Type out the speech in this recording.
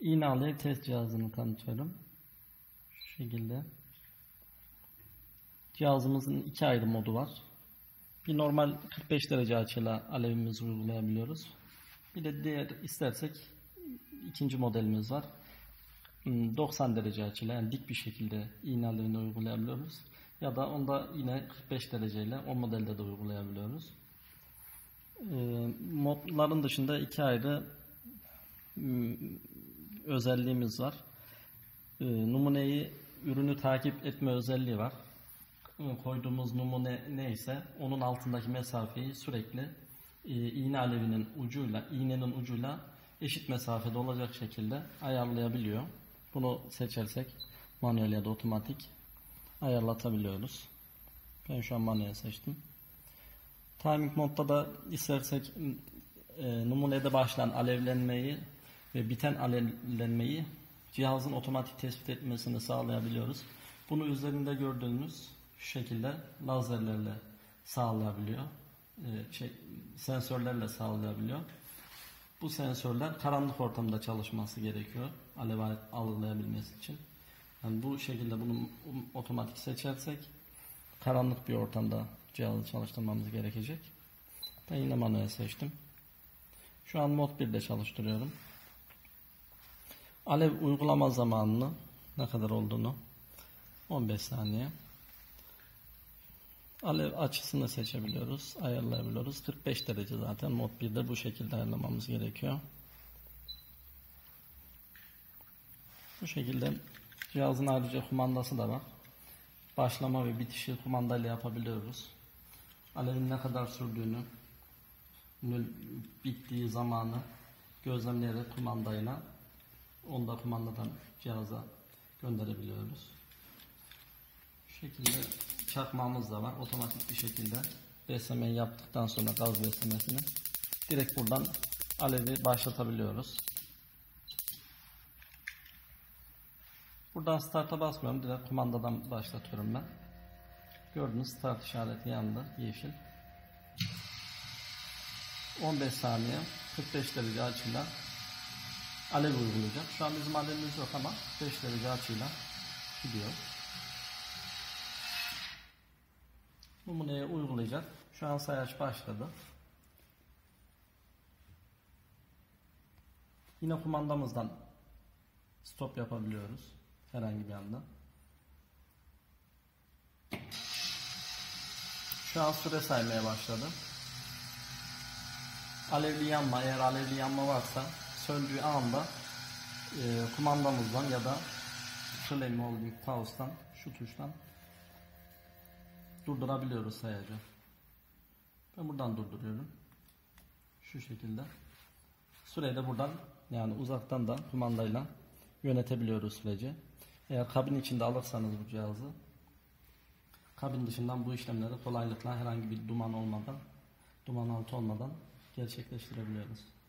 İğne alev test cihazını tanıtıyorum. Şu şekilde. Cihazımızın iki ayrı modu var. Bir normal 45 derece açıyla alevimizi uygulayabiliyoruz. Bir de diğer istersek ikinci modelimiz var. 90 derece açıyla, yani dik bir şekilde iğne alevini uygulayabiliyoruz. Ya da onda yine 45 dereceyle o modelde de uygulayabiliyoruz. Modların dışında iki ayrı özelliğimiz var. Ürünü takip etme özelliği var. Koyduğumuz numune neyse onun altındaki mesafeyi sürekli iğnenin ucuyla eşit mesafede olacak şekilde ayarlayabiliyor. Bunu seçersek manuel ya da otomatik ayarlatabiliyoruz. Ben şu an manuel seçtim. Timing modda da istersek numunede başlayan alevlenmeyi ve biten alevlenmeyi cihazın otomatik tespit etmesini sağlayabiliyoruz. Bunu üzerinde gördüğünüz şu şekilde lazerlerle sağlayabiliyor. Sensörlerle sağlayabiliyor. Bu sensörler karanlık ortamda çalışması gerekiyor alev algılayabilmesi için. Yani bu şekilde bunu otomatik seçersek karanlık bir ortamda cihazı çalıştırmamız gerekecek. Ben yine manuel seçtim. Şu an mod 1'de çalıştırıyorum. Alev uygulama zamanını ne kadar olduğunu 15 saniye. Alev açısını seçebiliyoruz, ayarlayabiliyoruz. 45 derece zaten mod 1'de bu şekilde ayarlamamız gerekiyor. Bu şekilde cihazın ayrıca kumandası da var. Başlama ve bitişi kumandayla yapabiliyoruz. Alevin ne kadar sürdüğünü, bittiği zamanı gözlemleyerek kumandayla onu da kumandadan cihaza gönderebiliyoruz. Bu şekilde çakmağımız da var. Otomatik bir şekilde beslemeyi yaptıktan sonra gaz beslemesini direkt buradan alevi başlatabiliyoruz. Buradan start'a basmıyorum. Direkt kumandadan başlatıyorum ben. Gördüğünüz start işareti yandı. Yeşil. 15 saniye 45 derece açıyla alev uygulayacak. Şu an bizim alevimiz yok ama 45 derece açıyla gidiyor. Numuneye uygulayacak. Şu an sayaç başladı. Yine kumandamızdan stop yapabiliyoruz herhangi bir anda. Şu an süre saymaya başladı. Alevli yanma, eğer alevli yanma varsa söndüğü anda kumandamızdan ya da Flame Holding Pause'dan, şu tuştan durdurabiliyoruz sayacı. Ben buradan durduruyorum. Şu şekilde. Süreyi de buradan, yani uzaktan da kumandayla yönetebiliyoruz süreci. Eğer kabin içinde alırsanız bu cihazı, kabin dışından bu işlemleri kolaylıkla herhangi bir duman altı olmadan gerçekleştirebiliyoruz.